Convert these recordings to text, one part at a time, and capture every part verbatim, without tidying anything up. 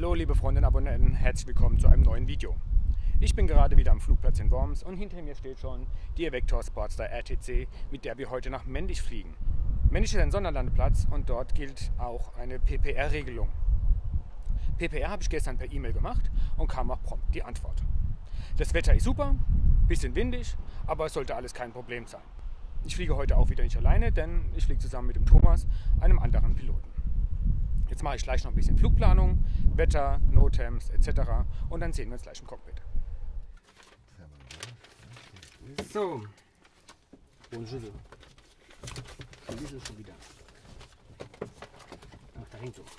Hallo liebe Freunde und Abonnenten, herzlich willkommen zu einem neuen Video. Ich bin gerade wieder am Flugplatz in Worms und hinter mir steht schon die Evector Sportster R T C, mit der wir heute nach Mendig fliegen. Mendig ist ein Sonderlandeplatz und dort gilt auch eine P P R-Regelung. P P R habe ich gestern per E-Mail gemacht und kam auch prompt die Antwort. Das Wetter ist super, bisschen windig, aber es sollte alles kein Problem sein. Ich fliege heute auch wieder nicht alleine, denn ich fliege zusammen mit dem Thomas, einem anderen Piloten. Jetzt mache ich gleich noch ein bisschen Flugplanung, Wetter, Notems et cetera und dann sehen wir uns gleich im Cockpit. So, bonjour. Und ist es schon wieder. Ach, dahin so.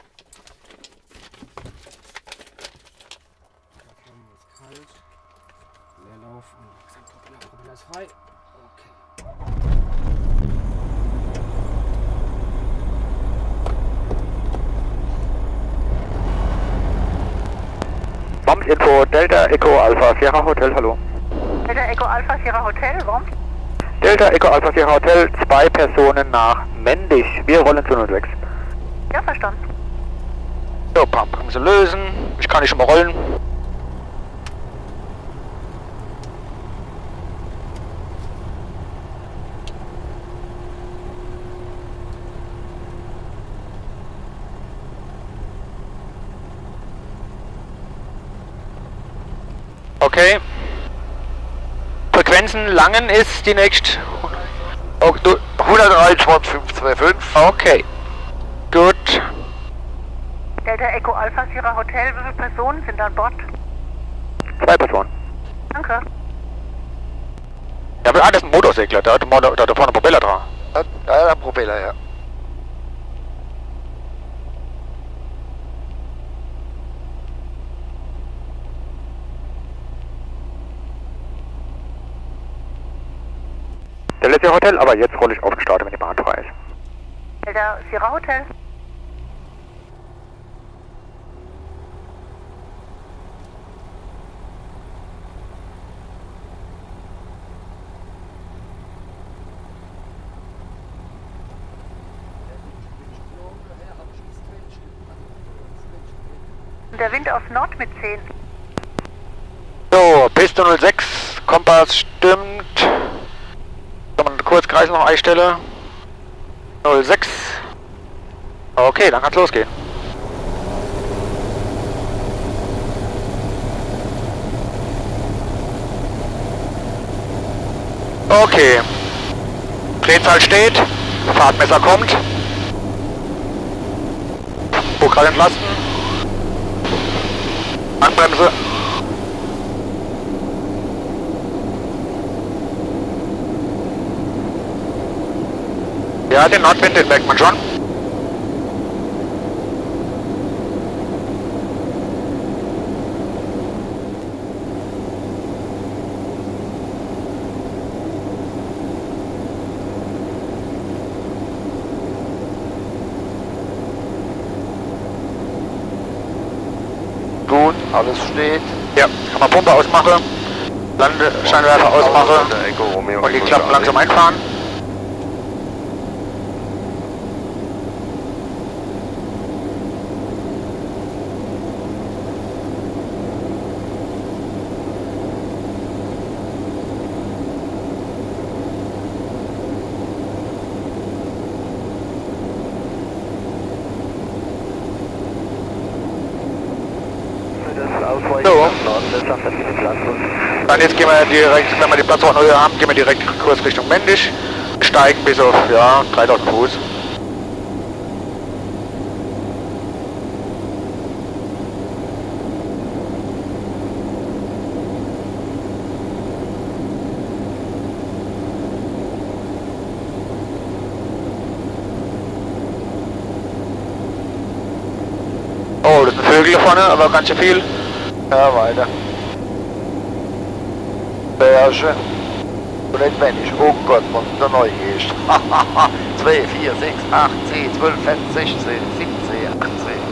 Da vorne ist kalt. Leerlauf und langsam Propeller, Propeller ist frei. Okay. Worms Info, Delta Echo Alpha Sierra Hotel, hallo. Delta Echo Alpha Sierra Hotel, Worms? Delta Echo Alpha Sierra Hotel, zwei Personen nach Mendig. Wir rollen zu null sechs. Ja, verstanden. So, Pumpbremse lösen. Ich kann nicht schon mal rollen. Okay. Frequenzen Langen ist die nächste hundertdrei fünf zwei fünf. Okay. Gut. Delta Echo Alpha Sierra Hotel, wie viele Personen sind an Bord? Zwei Personen. Danke. Ja, aber ah, das ist ein Motorsegler, da hat, da hat da vorne Propeller dran. Ja, ja, Propeller, ja. Der letzte Hotel, aber jetzt rolle ich auf den Start, wenn die Bahn frei ist. Delta Sierra Hotel. Und der Wind auf Nord mit zehn. So, Piste null sechs, Kompass stimmt. Kann man kurz Kreis noch einstellen. null sechs. Okay, dann kann's losgehen. Okay. Drehzahl steht. Fahrtmesser kommt. Programm entlasten. Handbremse. Ja, den Nordwind, den merkt man schon. Gut, alles steht. Ja, kann man Pumpe ausmachen, Landescheinwerfer ausmachen Delta Echo Romeo und die Echo Klappen Charlie. langsam einfahren. So. Dann jetzt gehen wir direkt, wenn wir die Platzordnung haben, gehen wir direkt Kurs Richtung Mendig, steigen bis auf, ja, dreitausend Fuß. Oh, das sind Vögel da vorne, aber ganz schön viel. Ja, weiter. Sehr schön. Und nicht Mendig. Oh Gott, was da neu ist. zwei, vier, sechs, acht, zehn, zwölf, vierzehn, sechzehn, siebzehn, achtzehn.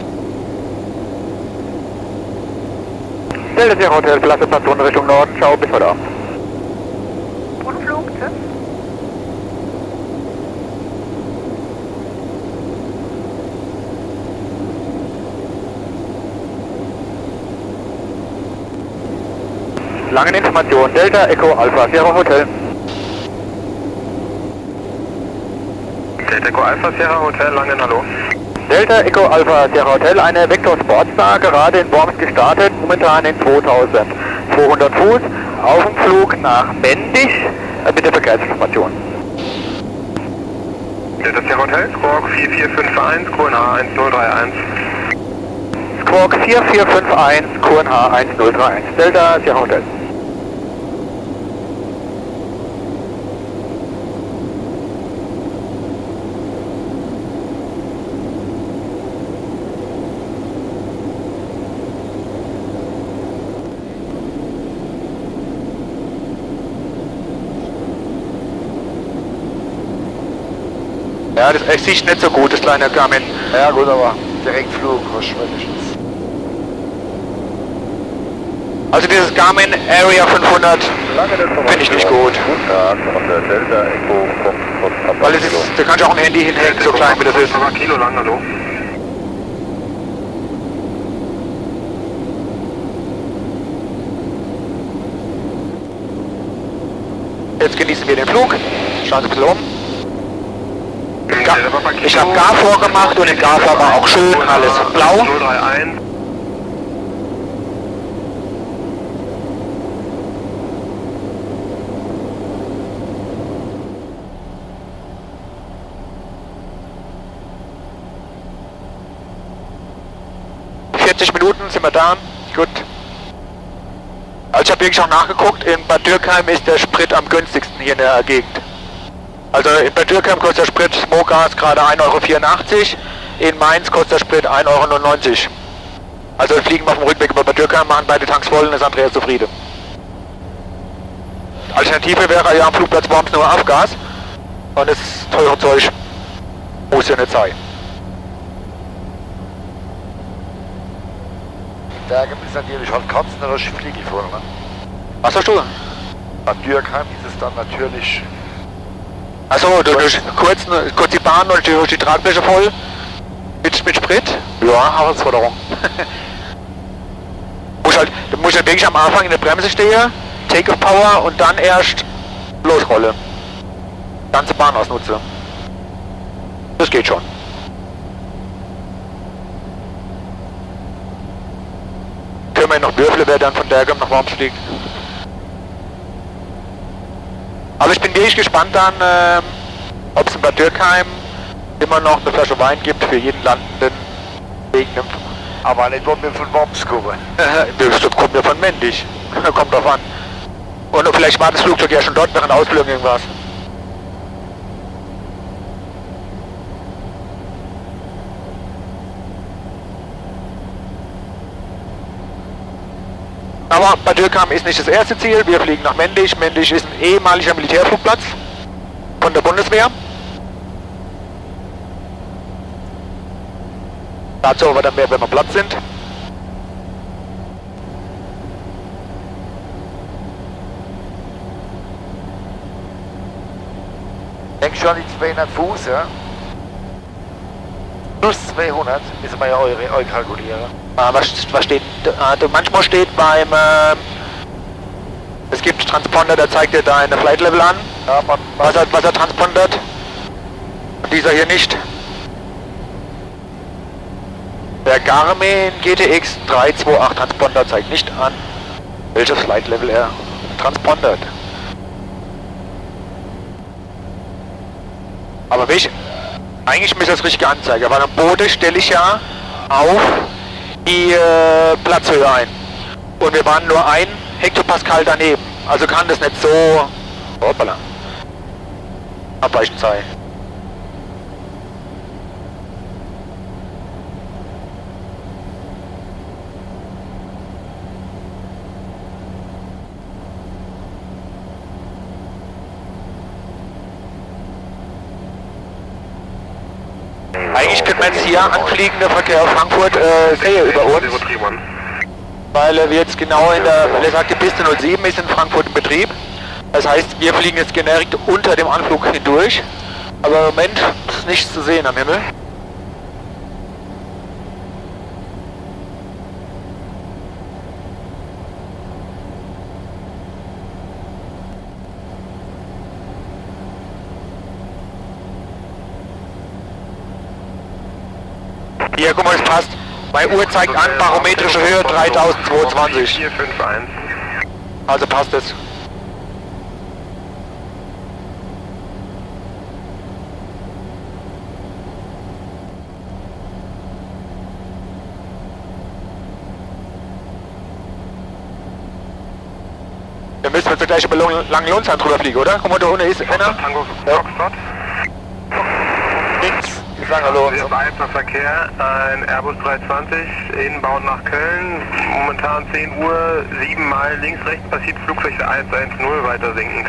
Delta Sierra Hotel, Klasse Station Richtung Norden. Ciao, bis heute Abend. Rundflug, tschüss. Langeninformation, Delta Echo Alpha Sierra Hotel. Delta Echo Alpha Sierra Hotel, Langen, hallo. Delta Echo Alpha Sierra Hotel, eine Vector Sportstar, gerade in Worms gestartet, momentan in zweitausendzweihundert Fuß, auf dem Flug nach Mendig, äh, bitte Verkehrsinformation. Delta Sierra Hotel, Squawk vier vier fünf eins, Q N H eins null drei eins. Squawk vier vier fünf eins, Q N H eins null drei eins, Delta Sierra Hotel. Ja, das ist nicht so gut, das kleine Garmin. Ja gut, aber Direktflug, wahrscheinlich. Also dieses Garmin Area fünfhundert finde ich nicht gut. Guten Tag, von der Delta Echo kommt. Weil es ist, da kann ich auch ein Handy hinhängen, so klein wie das ist. Kilo lang, hallo. Jetzt genießen wir den Flug. Schauen Sie ein bisschen um. Ich habe Gar vorgemacht und im Gar war auch schön alles blau. null drei eins. vierzig Minuten sind wir da. Gut. Also ich habe wirklich auch nachgeguckt, in Bad Dürkheim ist der Sprit am günstigsten hier in der Gegend. Also in Bad Dürkheim kostet der Sprit Smokegas gerade ein Euro vierundachtzig, in Mainz kostet der Sprit ein Euro neunundneunzig. Also wir fliegen auf dem Rückweg über Bad Dürkheim, machen beide Tanks voll und ist Andreas zufrieden. Alternative wäre ja am Flugplatz Worms nur Afgas und das teure Zeug muss ja nicht sein. Da gibt es natürlich halt Katzen oder Fliege vor, ne? Was hast du? Bad Dürkheim ist es dann natürlich. Achso, du, durch kurz, kurz die Bahn und durch die Tragbleche voll mit, mit Sprit? Ja, Herausforderung. muss halt, du musst halt wirklich am Anfang in der Bremse stehen, Take-off Power und dann erst losrolle. Ganze Bahn ausnutze. Das geht schon. Können wir noch würfeln, wer dann von Dürkheim nach Worms fliegt. Aber ich bin wirklich gespannt dann, ähm, ob es in Bad Dürkheim immer noch eine Flasche Wein gibt für jeden Landenden wegen dem... Aber nicht, wo wir von Worms kommen. Das kommt ja von Mendig. Kommt drauf an. Und vielleicht war das Flugzeug ja schon dort während Ausbildung irgendwas. Aber Bad Dürkheim ist nicht das erste Ziel, wir fliegen nach Mendig. Mendig ist ein ehemaliger Militärflugplatz von der Bundeswehr. Dazu aber dann mehr, wenn wir Platz sind. Denkst du an die zweihundert Fuß, ja? Plus zweihundert müssen wir ja eure, eure kalkulieren. Ah, was, was steht? Also manchmal steht beim... Äh, es gibt Transponder, der zeigt dir deine Flight Level an. Ja, man, was, er, was er transpondert. Und dieser hier nicht. Der Garmin G T X drei zwei acht Transponder zeigt nicht an, welches Flight Level er transpondert. Aber welch, eigentlich müsste das richtig anzeigen, weil am Boden stelle ich ja auf die äh, Platzhöhe ein. Und wir waren nur ein Hektopascal daneben. Also kann das nicht so hoppala, abweichend sein. Eigentlich könnte man jetzt hier anfliegender Verkehr auf Frankfurt äh, sehen über uns. Weil äh, wir jetzt genau in der, weil er sagt, die Piste null sieben ist in Frankfurt in Betrieb. Das heißt, wir fliegen jetzt direkt unter dem Anflug hindurch. Aber im Moment ist nichts zu sehen am Himmel. Hier, guck mal, das passt. Meine Uhr zeigt an, barometrische Höhe dreitausendzweiundzwanzig. vier fünf eins. Also passt es. Wir müssen jetzt gleich über Langenlohnsheim drüber fliegen, oder? Guck mal, da unten ist einer. Tango Ja. Foxtrot. Links ist Langenlohnsheim. Wir weiter Verkehr, ein Airbus dreihundertzwanzig, inbound nach Köln, momentan zehn Uhr, sieben Meilen links, rechts passiert Flugfläche eins eins null, weiter sinkend.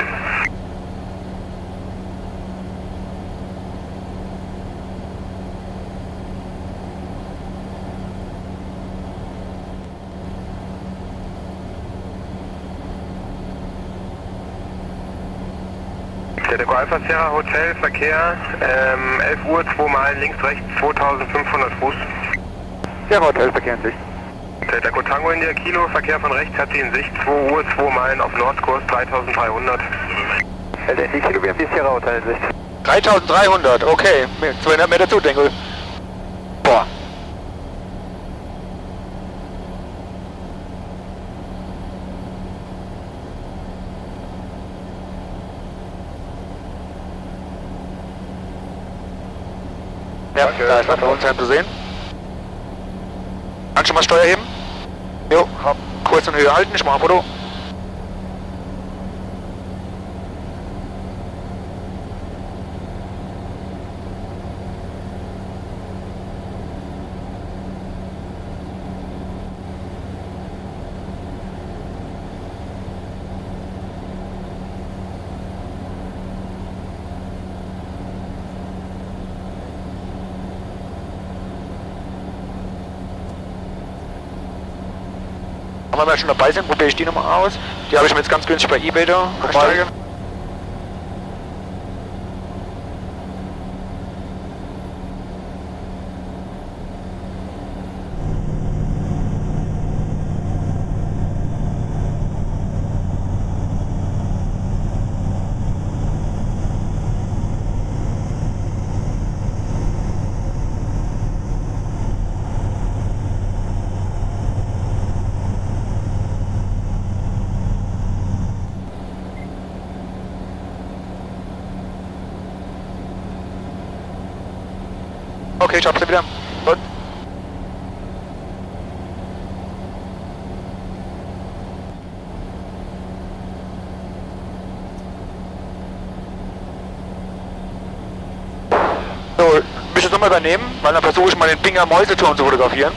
Der Deco Alpha Sierra Hotel, Verkehr, ähm, elf Uhr, zwei Meilen links, rechts, zweitausendfünfhundert Fuß. Sierra Hotel, Verkehr in Sicht. Der Deco Tango India Kilo, Verkehr von rechts hat sie in Sicht, zwei Uhr, zwei Meilen auf Nordkurs, dreitausenddreihundert. L D Kilo, wir haben die Sierra Hotel in Sicht. dreitausenddreihundert, okay. zweihundert Meter zu, Dengel. Boah. Ja, da ist Langenlohnsheim zu sehen. Kannst du mal Steuer heben? Jo, hab Kurs und Höhe halten, ich mach ein Foto. Wenn wir schon dabei sind, probiere ich die nochmal aus. Die habe ich mir jetzt ganz günstig bei eBay da. Mal. Okay, ich hab's wieder. Gut. So, willst du es nochmal übernehmen? Weil dann versuche ich mal den Pinger Mäuseturm zu fotografieren.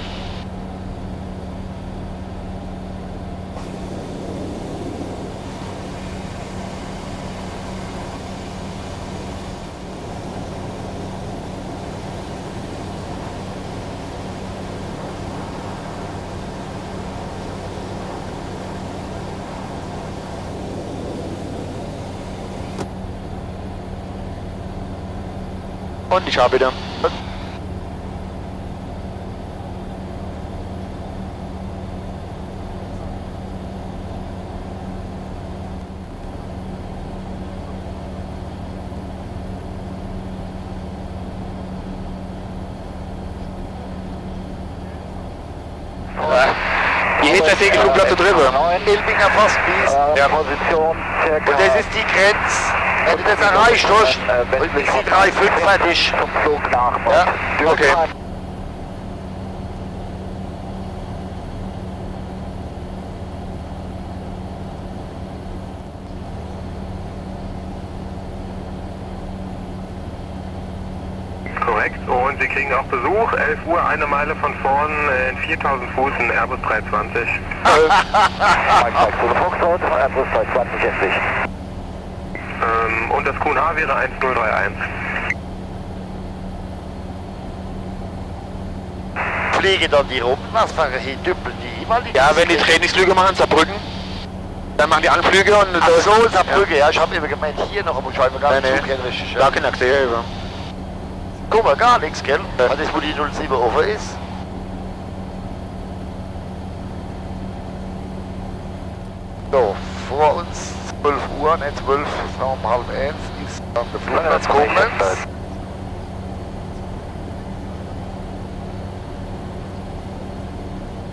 Und ich habe wieder. Die Hitler-Segelflugplatz drüber. Ilbinger Postbies. Ja. Position circa. Und das ist die Grenze. Wenn du das erreicht hast, und ist die drei fünf fertig. Zum Flug nach. Ja, okay. Korrekt, und Sie kriegen auch Besuch, elf Uhr, eine Meile von vorn, in viertausend Fuß, ein Airbus dreihundertzwanzig. Foxtrot, Airbus dreihundertzwanzig in Sicht. Ähm, und das Q N H wäre eins null drei eins. Fliegen dann die rum, was fahren hier, düppeln die immer die... Ja, wenn die Trainingsflüge machen, Saarbrücken, dann machen die Anflüge und... Ach so, Saarbrücke, ja, ich habe immer gemeint, hier noch, aber ich habe gar nicht zugehen, richtig. Ja, keine gesehen, ja. Guck mal, gar nichts, gell? Ja. Das ist, wo die null sieben offen ist. So, vor uns zwölf Uhr, nicht zwölf, sagen wir um halb eins, ist dann der Flugplatz Koblenz.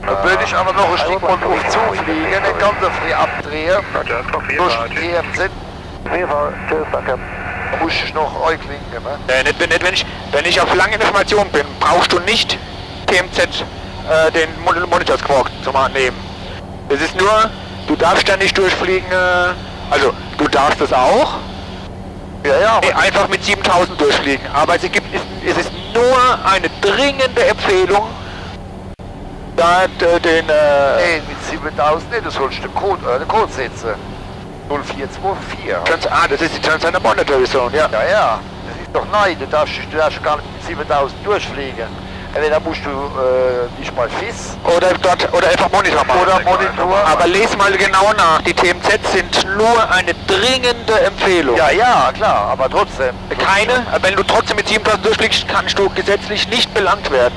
Dann würde ich aber noch ein Stück von Luft zufliegen, den ganzen frei abdrehen. Roger, ist auf Durch den T M Z. Da muss ich noch einklinken, ne? Äh, nicht, nicht, wenn, ich, wenn ich auf lange Information bin, brauchst du nicht T M Z äh, den Mon Monitor-Squawk zum nehmen. Es ist nur, du darfst da nicht durchfliegen, äh, also du darfst es auch. Ja, ja, aber Nee, einfach mit siebentausend durchfliegen. Aber es, gibt, es, es ist nur eine dringende Empfehlung, da äh, den... Äh, nee, mit siebentausend, nee, du sollst den Code, äh, den Code setzen. null vier zwei vier. Trans ah, das ist die Transcender Monitoring Zone, ja. Ja, ja, das ist doch nein, du darfst, du darfst gar nicht mit siebentausend durchfliegen. Entweder musst du äh, dich mal F I S Oder dort, oder einfach Monitor machen. oder Monitor. Aber les mal genau nach, die T M Z sind nur eine dringende Empfehlung. Ja, ja, klar, aber trotzdem. Keine, wenn du trotzdem mit siebentausend durchfliegst, kannst du gesetzlich nicht belangt werden.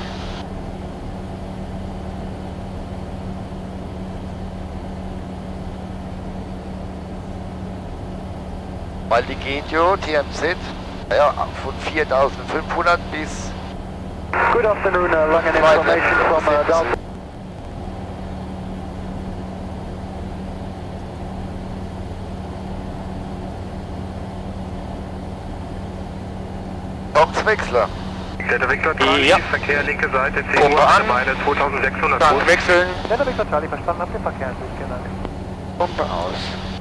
Weil die geht ja, T M Z, ja, von viertausendfünfhundert bis... Good afternoon, uh, Langen information from uh, Delta. Tankenswechsler. Delta Victor Charlie, Ja. Verkehr linke Seite, zehn Pumpe Uhr, an. beide zweitausendsechshundert Tank Fuß. wechseln, Delta Victor Charlie, verstanden, habt ihr Verkehr? Vielen Dank. Pumpe aus.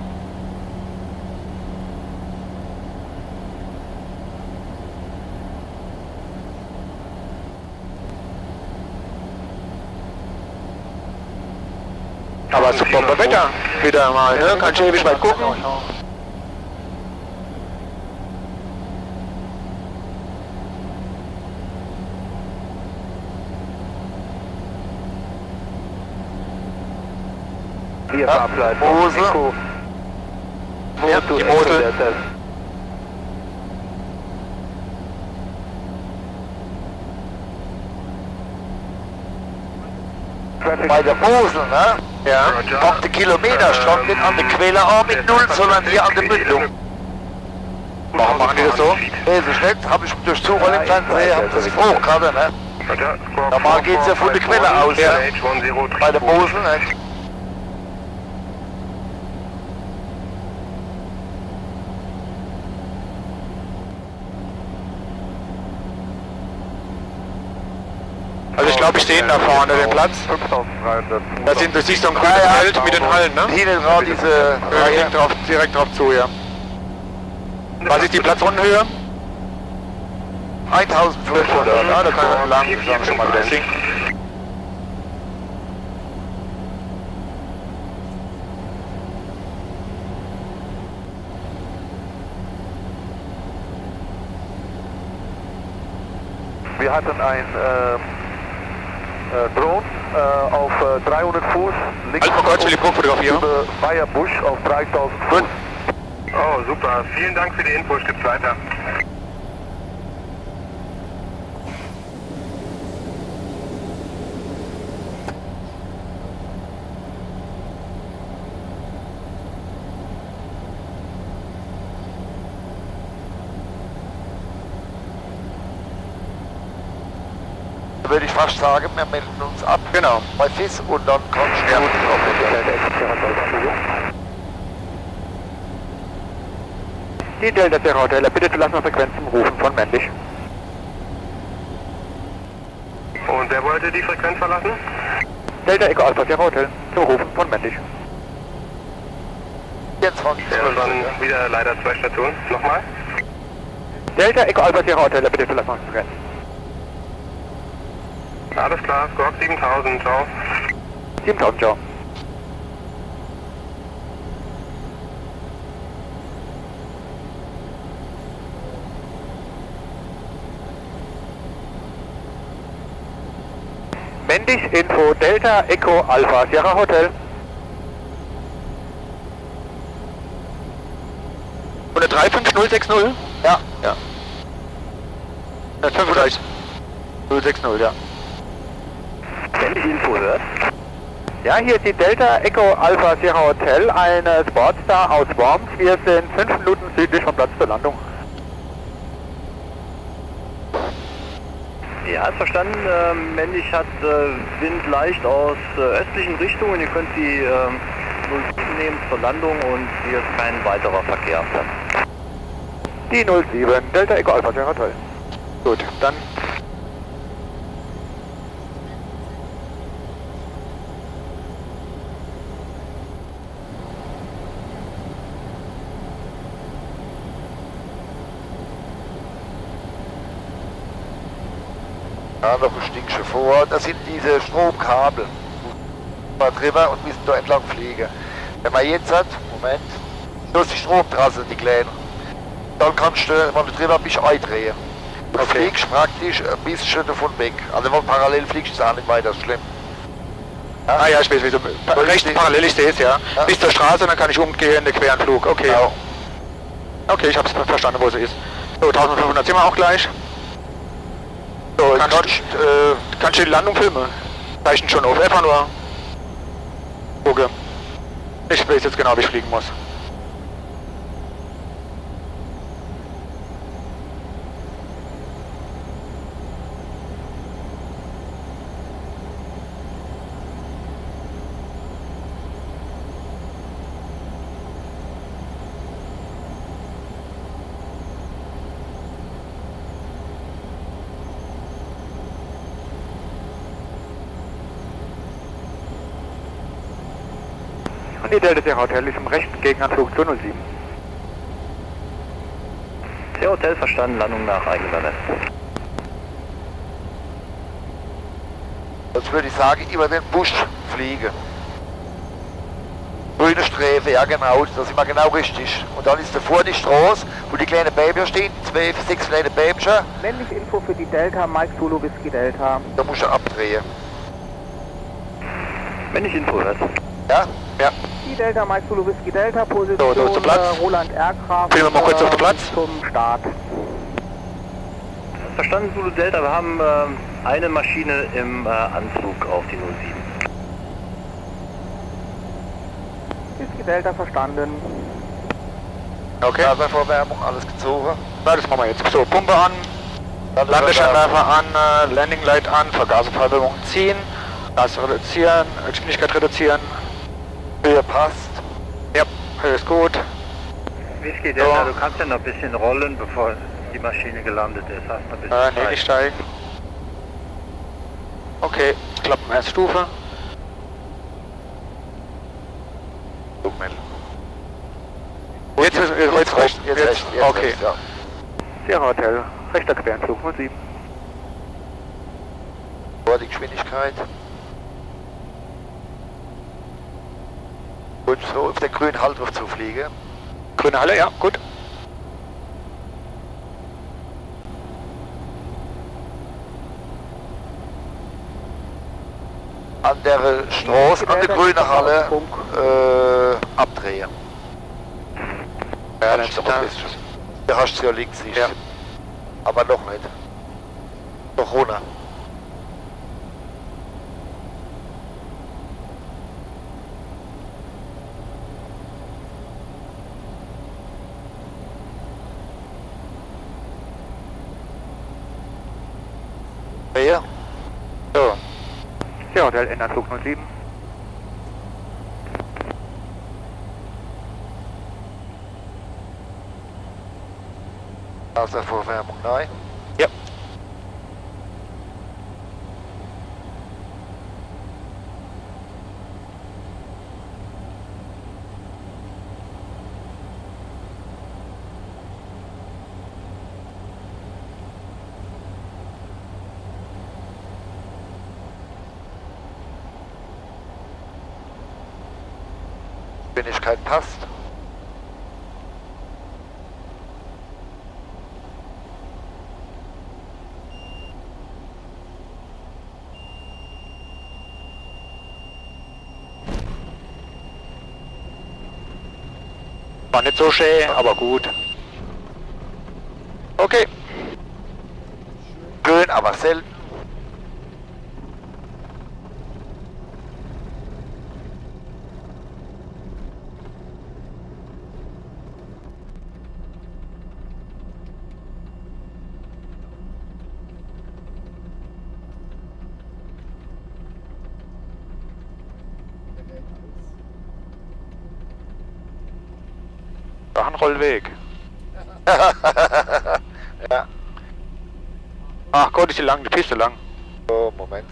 Aber super Wetter wieder mal, ne? Kannst du ewig weit gucken. Hier Ja, Ableitung. Mosel. Echo. Ja, Moto, die Echo Mosel. Delta. Traffic. Bei der Mosel, ne? Ja. Auf den Kilometer stand nicht an der Quelle auch mit null, sondern hier an der Mündung. Warum machen die das so? Nee, so schlecht, hab ich durch Zufall im Fernsehen, hab das hoch gerade, ne? Roger, Squawk Normal geht's ja von der Quelle aus, ja. H zehn Bei der Mosel, ne? Also ich glaube, ich sehe ihn da vorne, den Platz. Da, sind, da siehst du ein grünes Feld mit den Hallen, ne? Hinten drauf diese Ja, Reihe. direkt, drauf, direkt drauf zu, ja. Was ist die Platzrundenhöhe? eintausendfünfhundert. Ja, da kann man lang schon mal wieder sinken. Wir hatten ein ähm, äh, Drone äh, auf äh, dreihundert Fuß links Halt mal kurz für die Pro-Fotografierung. über Bayerbusch auf dreitausend Fuß. Gut. Oh, super. Vielen Dank für die Info. Ich gebe weiter. Da würde ich fast sagen, wir melden uns ab. Genau. Bei F I S und dann kannst du Ja. auf Die Delta Sierra Hotel, bitte zu lassen Frequenzen rufen von männlich. Und wer wollte die Frequenz verlassen? Delta Echo Alpha Sierra Hotel, zum Rufen von männlich. vierundzwanzig Ja, das waren wieder leider zwei Stationen. Nochmal? Delta Echo Alpha Sierra Hotel, bitte zu lassen Frequenzen. Alles klar, Squawk siebentausend, ciao. siebentausend, ciao. Männlich Info Delta Echo Alpha Sierra Hotel. Oder drei fünf null sechs null? Ja. Ja. Ja, fünfunddreißig. null sechs null, ja. Männlich Info hört. Ja, hier ist die Delta Echo Alpha Sierra Hotel, eine Sportstar aus Worms. Wir sind fünf Minuten südlich vom Platz zur Landung. Ja, ist verstanden. Ähm, männlich hat äh, Wind leicht aus äh, östlichen Richtungen. Ihr könnt die ähm, null sieben nehmen zur Landung und hier ist kein weiterer Verkehr. Die null sieben, Delta Echo Alpha Sierra Hotel. Gut, dann Ja, noch ein Stückchen vor. Das sind diese Stromkabel. Mal drüber und müssen da entlang fliegen. Wenn man jetzt hat, Moment, das ist die Stromtrasse, die kleine. Dann kannst du, wenn du drüber bist, eindrehen. Du Okay. fliegst praktisch ein bisschen davon weg. Also wenn du parallel fliegst, ist es auch nicht weiter schlimm. Ja? Ah ja, ich weiß, wie so pa rechts parallel, ich sehe es ja. Ja. Bis zur Straße und dann kann ich umgehen, eine queren Flug. Okay. Genau. Okay, ich habe es verstanden, wo sie ist. So, eintausendfünfhundert sind wir auch gleich. So, Kannst, kannst, äh, kannst du die Landung filmen? Zeichen schon auf, einfach nur gucke. Ich weiß jetzt genau, wie ich fliegen muss. Und die Delta Sierra Hotel ist im rechten Gegenanflug zur null sieben. Der Hotel verstanden, Landung nach eigener Nest. Jetzt würde ich sagen, über den Busch fliegen. Grüne Streife, ja genau, da sind wir genau richtig. Und dann ist davor die Straße, wo die kleinen Babys stehen, zwei, sechs kleine Babys. Männliche Info für die Delta, Mike Zulu Whisky Delta. Da musst du abdrehen. Männliche Info hört. Ja? Ja. Die Delta, Mike Zulu Whisky Delta, Position So, so, zum Platz. äh, Roland Aircraft. Filmen wir mal kurz auf den Platz. Zum Start. Verstanden, Zulu Delta, wir haben ähm, eine Maschine im äh, Anflug auf die null sieben. Whisky Delta verstanden. Okay. Wasservorwärmung, alles gezogen. Na, das machen wir jetzt. So, Pumpe an, Dann Landescheinwerfer an, äh, Landing Light an, Vergaserverwirrung ziehen, Gas reduzieren, Geschwindigkeit reduzieren. Höhe passt. Ja, Höhe ist gut. Whisky Delta, du kannst ja noch ein bisschen rollen, bevor die Maschine gelandet ist. Hast noch ein bisschen Äh, nee, nicht steigen. Okay, Klappen erste Stufe. Jetzt ist jetzt, jetzt recht. Jetzt recht, jetzt okay. recht, ja. Sierra Hotel, rechter Queranflug null sieben. Vor die Geschwindigkeit. Gut, so auf den grünen Halt drauf zu fliegen. Grüne Halle, ja, gut. An der Straße, an der grünen Halle äh, abdrehen. Ja, dann Kannst du ist aber da. bisschen. Da hast du ja links nicht. Ja. Aber noch nicht. Noch runter. Wer? So, Sierra Hotel, Endanflug null sieben. Wasservorwärmung, nein. ja. Geschwindigkeit passt. War nicht so schön, aber gut. Okay. Grün, aber selten. flachen Rollweg. Ja. Ach Gott, ist die lang, die Piste lang. Oh, Moment.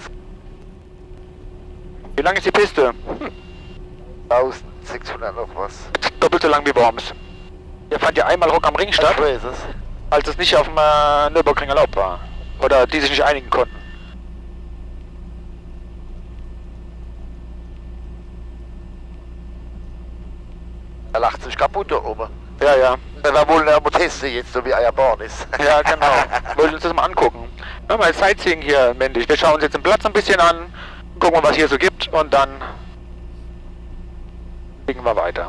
Wie lang ist die Piste? Hm. eintausendsechshundert noch was. Doppelt so lang wie Worms. Ihr fand ja einmal Rock am Ring statt, So ist es. als es nicht auf dem äh, Nürburgring erlaubt war. Oder die sich nicht einigen konnten. Er lacht sich kaputt da oben. Ja, ja. Wir wollen ja mal testen jetzt, so wie eine Bahn ist. Ja, genau. Wollten uns das mal angucken. Ja, mal Sightseeing hier, männlich. Wir schauen uns jetzt den Platz ein bisschen an, gucken mal, was hier so gibt und dann fliegen wir weiter.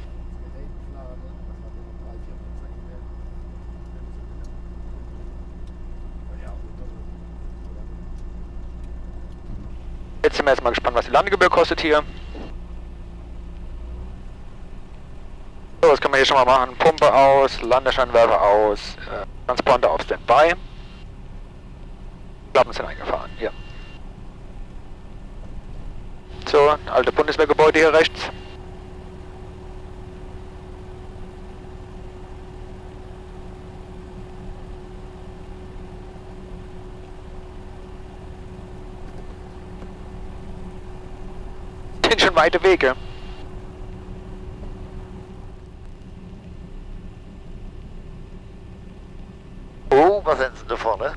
Jetzt sind wir erstmal gespannt, was die Landegebühr kostet hier. So, das können wir hier schon mal machen. Pumpe aus, Landescheinwerfer aus, äh, Transponder auf Standby. Klappen sind eingefahren, hier. So, alte Bundeswehrgebäude hier rechts. Sind schon weite Wege. Oh, was sind Sie da vorne?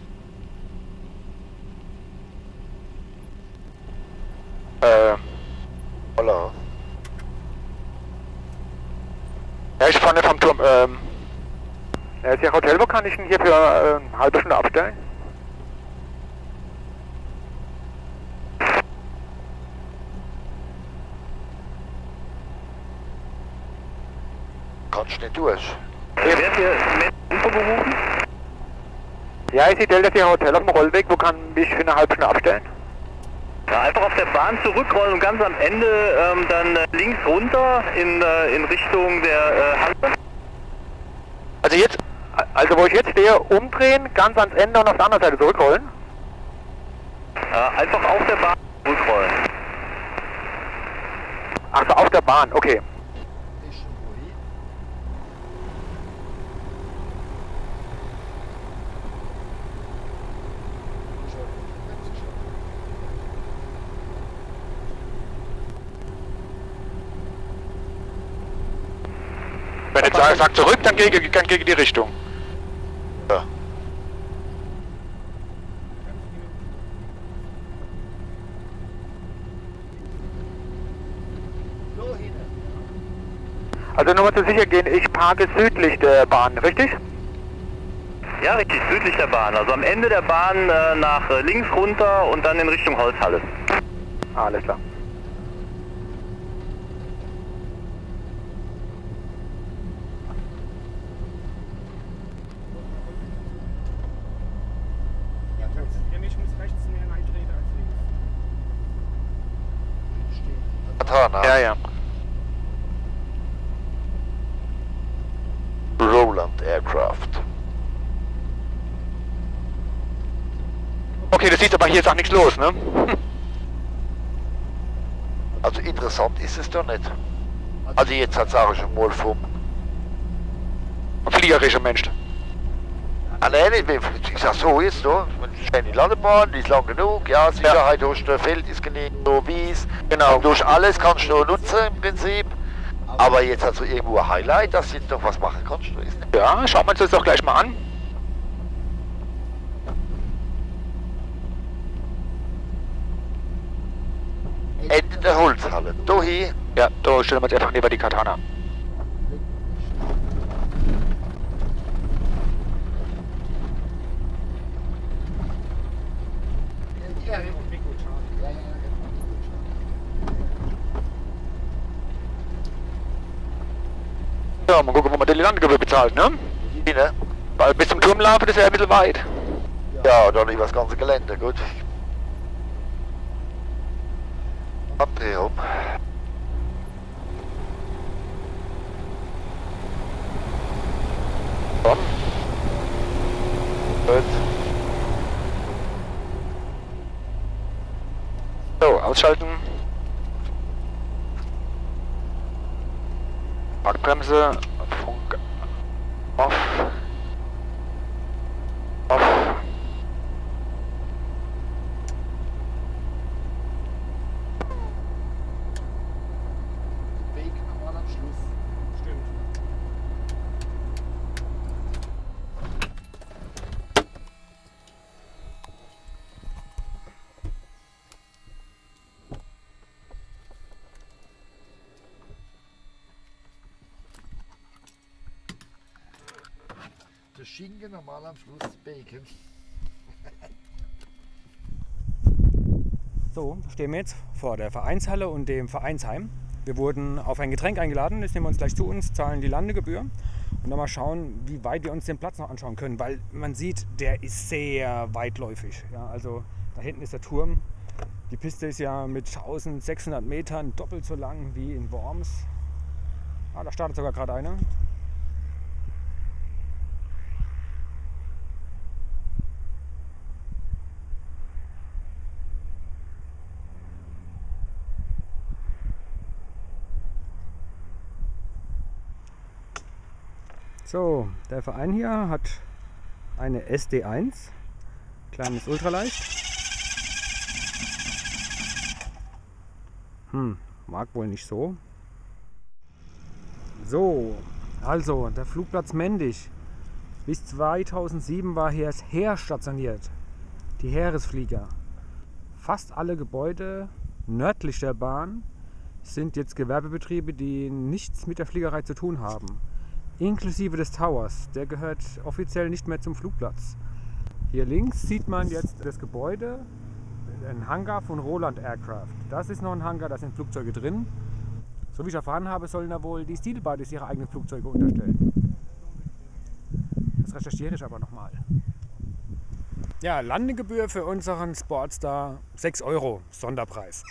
Äh, Holla. ja, ich vorne vom Turm. Ähm, ja, ist Ihr Hotel, wo kann ich ihn hier für äh, eine halbe Stunde abstellen? Kannst nicht durch. Wer wird hier mit Info berufen? Ja, ich sehe Delta vier Hotel auf dem Rollweg, wo kann ich für eine halbe Stunde abstellen? Ja, einfach auf der Bahn zurückrollen und ganz am Ende ähm, dann äh, links runter in, äh, in Richtung der äh, Halle. Also jetzt, also wo ich jetzt stehe, umdrehen, ganz ans Ende und auf der anderen Seite zurückrollen? Äh, einfach auf der Bahn zurückrollen. Ach so, auf der Bahn, okay. Wenn jetzt sagt, sagt zurück, dann gegen, dann gegen die Richtung. Ja. Also nur mal zu sicher gehen, ich parke südlich der Bahn, richtig? Ja, richtig, südlich der Bahn. Also am Ende der Bahn äh, nach äh, links runter und dann in Richtung Holzhalle. Alles klar. Ich muss rechts mehr reintreten als links. Katana. Ja, ja. Roland Aircraft. Okay, du siehst aber hier ist auch nichts los, ne? Also interessant ist es doch nicht. Also jetzt hat es auch schon mal vom... Ein fliegerischer Mensch. Ah nein, ich sag so jetzt da, die Landebahn, die ist lang genug, ja, Sicherheit durch das Feld ist genug, so Wies, genau, durch alles kannst du nutzen im Prinzip. Aber jetzt hast du irgendwo ein Highlight, dass du jetzt noch was machen kannst, ist nicht. Ja, schauen wir uns das doch gleich mal an. Ende der Holzhalle, da hier. Ja, da stellen wir uns einfach neben die Katana. Ja, mal gucken, wo man die Landgebühr bezahlt, ne? Hier, ne? Weil bis zum Turm laufen ist ja ein bisschen weit. Ja, dann über das ganze Gelände, gut. Abdrehung. Komm. Gut. So, ausschalten. Parkbremse, der Schinken, normal am Schluss Bacon. So, stehen wir jetzt vor der Vereinshalle und dem Vereinsheim. Wir wurden auf ein Getränk eingeladen, das nehmen wir uns gleich zu uns, zahlen die Landegebühr und dann mal schauen, wie weit wir uns den Platz noch anschauen können, weil man sieht, der ist sehr weitläufig. Ja, also da hinten ist der Turm. Die Piste ist ja mit eintausendsechshundert Metern doppelt so lang wie in Worms. Ah, da startet sogar gerade einer. So, der Verein hier hat eine S D eins, kleines Ultraleicht. Hm, mag wohl nicht so. So, also der Flugplatz Mendig. Bis zweitausendsieben war hier das Heer stationiert, die Heeresflieger. Fast alle Gebäude nördlich der Bahn sind jetzt Gewerbebetriebe, die nichts mit der Fliegerei zu tun haben. Inklusive des Towers, der gehört offiziell nicht mehr zum Flugplatz. Hier links sieht man jetzt das Gebäude, ein Hangar von Roland Aircraft. Das ist noch ein Hangar, da sind Flugzeuge drin. So wie ich erfahren habe, sollen da wohl die Steel Buddies ihre eigenen Flugzeuge unterstellen. Das recherchiere ich aber nochmal. Ja, Landegebühr für unseren Sportstar sechs Euro, Sonderpreis.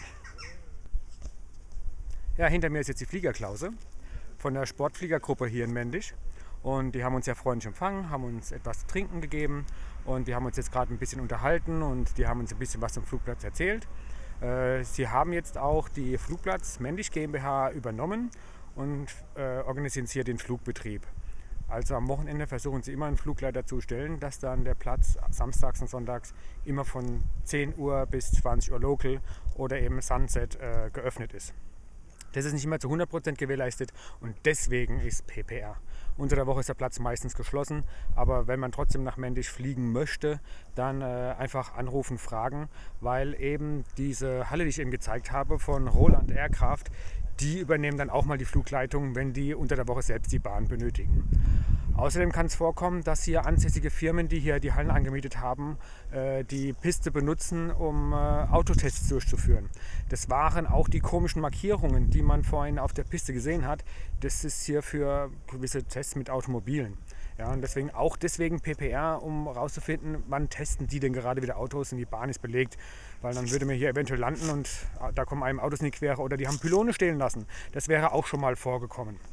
Ja, hinter mir ist jetzt die Fliegerklause von der Sportfliegergruppe hier in Mendig. Und die haben uns ja freundlich empfangen, haben uns etwas zu trinken gegeben und wir haben uns jetzt gerade ein bisschen unterhalten und die haben uns ein bisschen was zum Flugplatz erzählt. Äh, sie haben jetzt auch die Flugplatz Mendig GmbH übernommen und äh, organisieren hier den Flugbetrieb. Also am Wochenende versuchen sie immer einen Flugleiter zu stellen, dass dann der Platz samstags und sonntags immer von zehn Uhr bis zwanzig Uhr Local oder eben Sunset äh, geöffnet ist. Das ist nicht immer zu hundert Prozent gewährleistet und deswegen ist P P R. Unter der Woche ist der Platz meistens geschlossen, aber wenn man trotzdem nach Mendig fliegen möchte, dann äh, einfach anrufen, fragen, weil eben diese Halle, die ich eben gezeigt habe von Roland Aircraft, die übernehmen dann auch mal die Flugleitung, wenn die unter der Woche selbst die Bahn benötigen. Außerdem kann es vorkommen, dass hier ansässige Firmen, die hier die Hallen angemietet haben, äh, die Piste benutzen, um äh, Autotests durchzuführen. Das waren auch die komischen Markierungen, die man vorhin auf der Piste gesehen hat. Das ist hier für gewisse Tests mit Automobilen. Ja, und deswegen auch deswegen P P R, um herauszufinden, wann testen die denn gerade wieder Autos und die Bahn ist belegt. Weil dann würde man hier eventuell landen und da kommen einem Autos in die Quere oder die haben Pylone stehlen lassen. Das wäre auch schon mal vorgekommen.